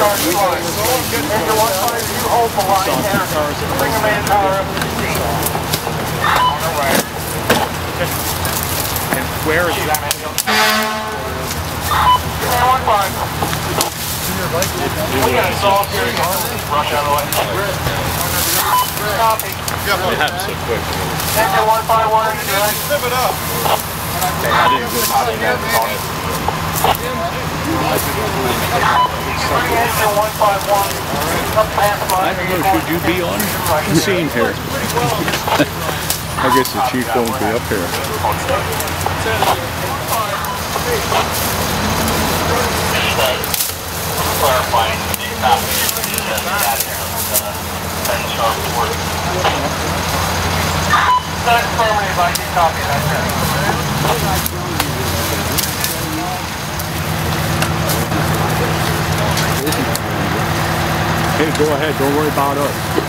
car slide. Engine 152, hold the line there. Bring the man power up to the seat. On the right. And where is that? 15. We got a solve here. Rush out of the way. Copy. They have so quick. Engine 151. Flip it up. Okay, I didn't do it. Engine 151. Up past I don't know, should you be on the scene here? I guess the chief won't be up here. Clarifying the copy that's affirmative, I did copy that. Hey, go ahead, don't worry about us.